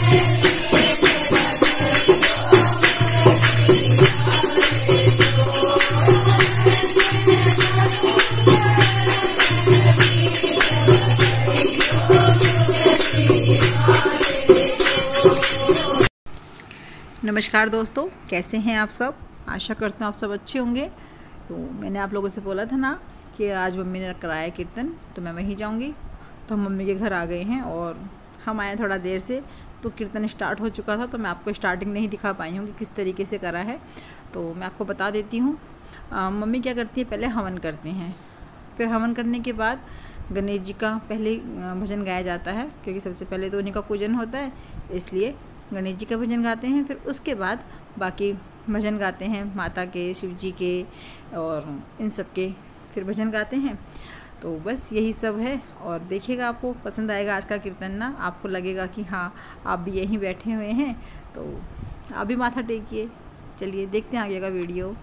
नमस्कार दोस्तों, कैसे हैं आप सब। आशा करते हूँ आप सब अच्छे होंगे। तो मैंने आप लोगों से बोला था ना कि आज मम्मी ने कराया कीर्तन, तो मैं वहीं जाऊंगी। तो हम मम्मी के घर आ गए हैं और हम आए थोड़ा देर से, तो कीर्तन स्टार्ट हो चुका था। तो मैं आपको स्टार्टिंग नहीं दिखा पाई हूँ कि किस तरीके से करा है, तो मैं आपको बता देती हूँ। मम्मी क्या करती है, पहले हवन करते हैं, फिर हवन करने के बाद गणेश जी का पहले भजन गाया जाता है, क्योंकि सबसे पहले तो उन्हीं का पूजन होता है, इसलिए गणेश जी का भजन गाते हैं। फिर उसके बाद बाकी भजन गाते हैं, माता के, शिव जी के और इन सब के फिर भजन गाते हैं। तो बस यही सब है। और देखिएगा, आपको पसंद आएगा आज का कीर्तन ना। आपको लगेगा कि हाँ, आप भी यहीं बैठे हुए हैं, तो आप भी माथा टेकिए। चलिए देखते हैं आगे का वीडियो।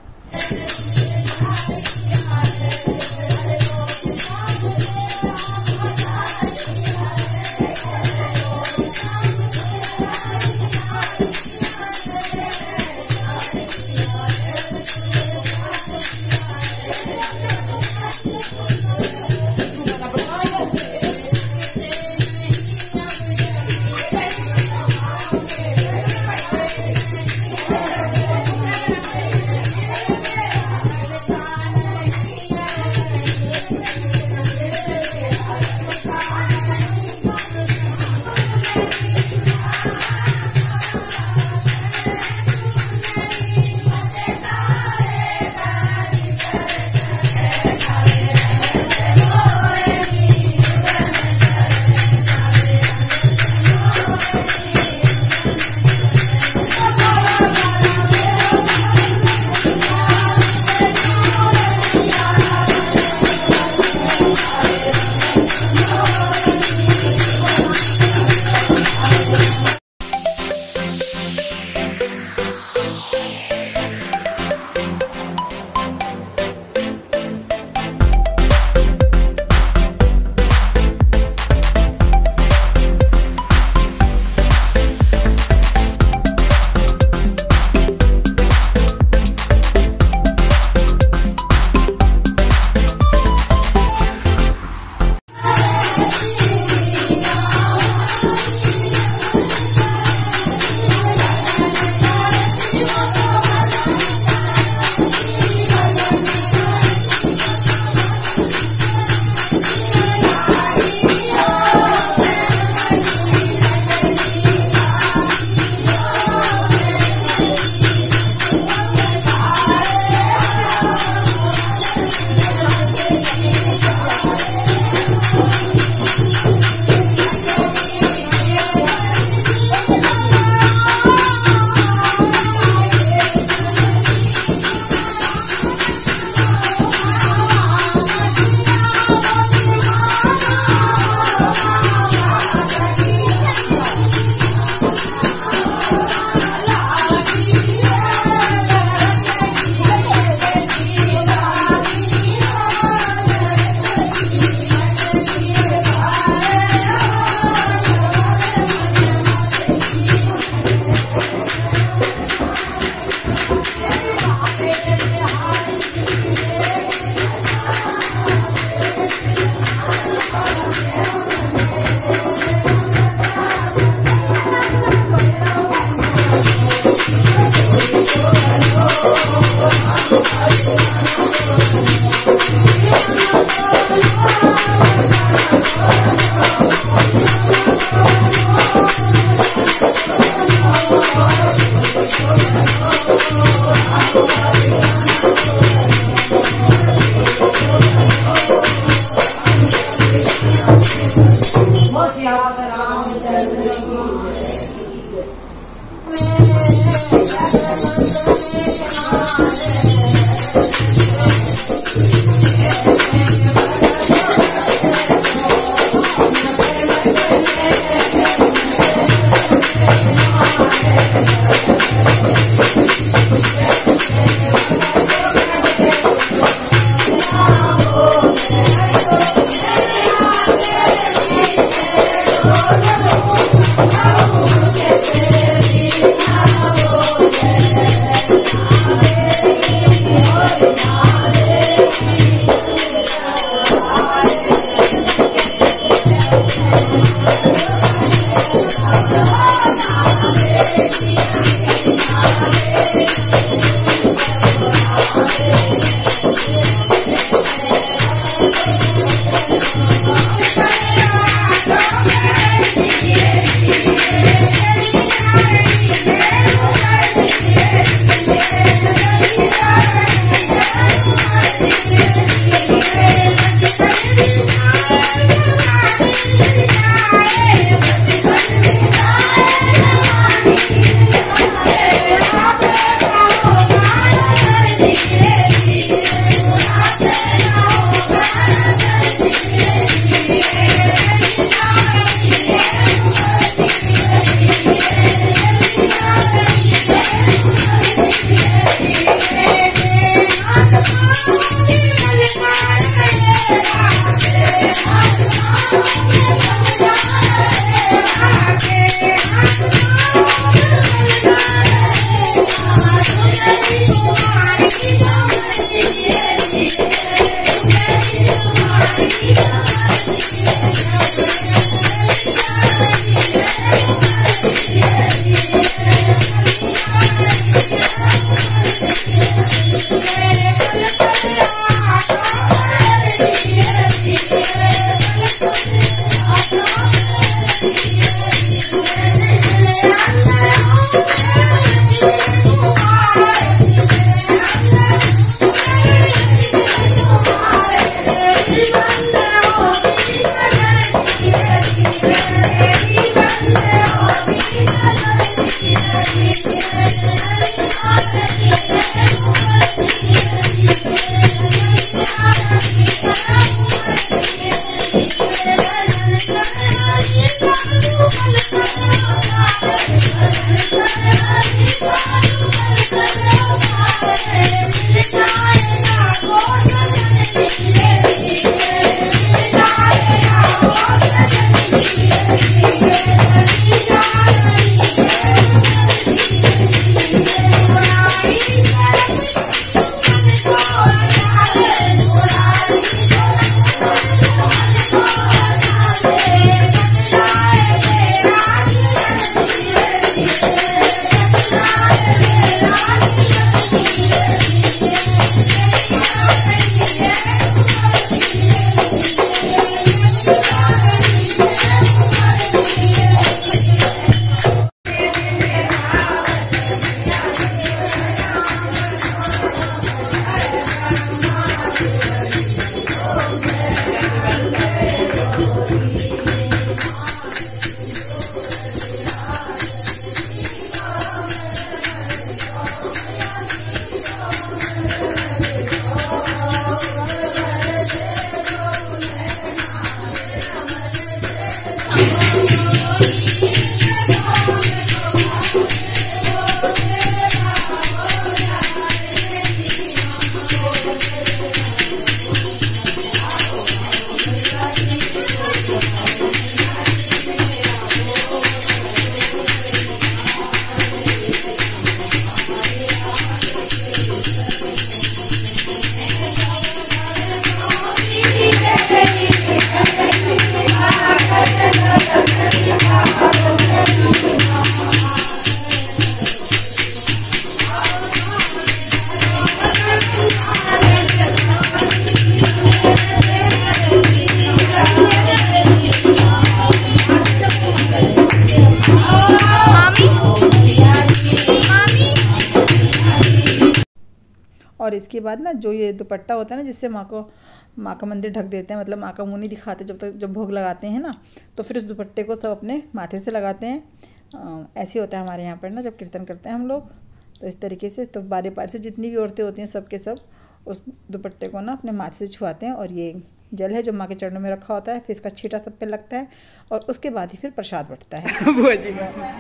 और इसके बाद ना जो ये दुपट्टा होता है ना, जिससे माँ का मंदिर ढक देते हैं, मतलब माँ का मुँह नहीं दिखाते जब भोग लगाते हैं ना, तो फिर इस दुपट्टे को सब अपने माथे से लगाते हैं। ऐसे होता है हमारे यहाँ पर ना, जब कीर्तन करते हैं हम लोग, तो इस तरीके से तो बारी बारी से जितनी भी औरतें होती हैं सब के सब उस दुपट्टे को ना अपने माथे से छुआते हैं। और ये जल है जो माँ के चरणों में रखा होता है, फिर इसका छींटा सब पे लगता है और उसके बाद ही फिर प्रसाद बंटता है। बुआ जी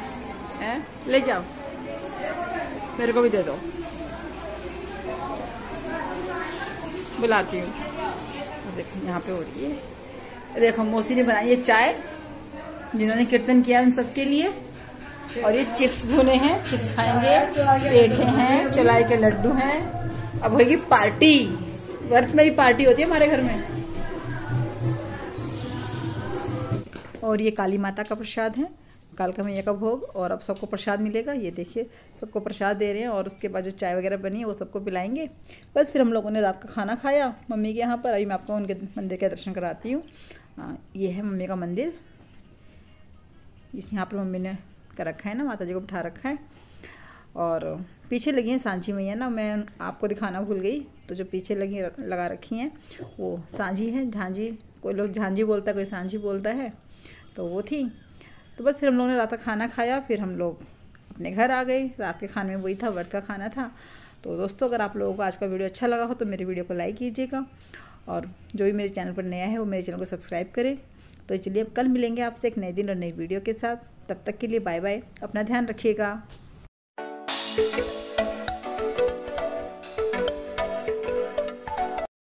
लेके आओ, मेरे को भी दे दो, बुलाती हूँ। देखो यहाँ पे हो रही है, देखो मौसी ने बनाई है चाय, जिन्होंने कीर्तन किया उन सबके लिए। और ये चिप्स भुने हैं, चिप्स खाएंगे, पेठे हैं, चलाई के लड्डू हैं। अब होगी पार्टी, व्रत में भी पार्टी होती है हमारे घर में। और ये काली माता का प्रसाद है, कालका मैया का भोग, और अब सबको प्रसाद मिलेगा। ये देखिए सबको प्रसाद दे रहे हैं, और उसके बाद जो चाय वगैरह बनी है वो सबको पिलाएंगे। बस फिर हम लोगों ने रात का खाना खाया मम्मी के यहाँ पर। अभी मैं आपको उनके मंदिर के दर्शन कराती हूँ। ये है मम्मी का मंदिर, इस यहाँ पर मम्मी ने कर रखा है ना, माता जी को बिठा रखा है। और पीछे लगी हैं सांझी मैया ना, मैं आपको दिखाना भूल गई। तो जो पीछे लगा रखी हैं वो सांझी है, झांझी, कोई लोग झांझी बोलता है, कोई सांझी बोलता है। तो वो थी। तो बस फिर हम लोगों ने रात का खाना खाया, फिर हम लोग अपने घर आ गए। रात के खाने में वही था, व्रत का खाना था। तो दोस्तों, अगर आप लोगों को आज का वीडियो अच्छा लगा हो तो मेरे वीडियो को लाइक कीजिएगा, और जो भी मेरे चैनल पर नया है वो मेरे चैनल को सब्सक्राइब करे। तो चलिए अब कल मिलेंगे आपसे एक नए दिन और नई वीडियो के साथ। तब तक के लिए बाय बाय, अपना ध्यान रखिएगा।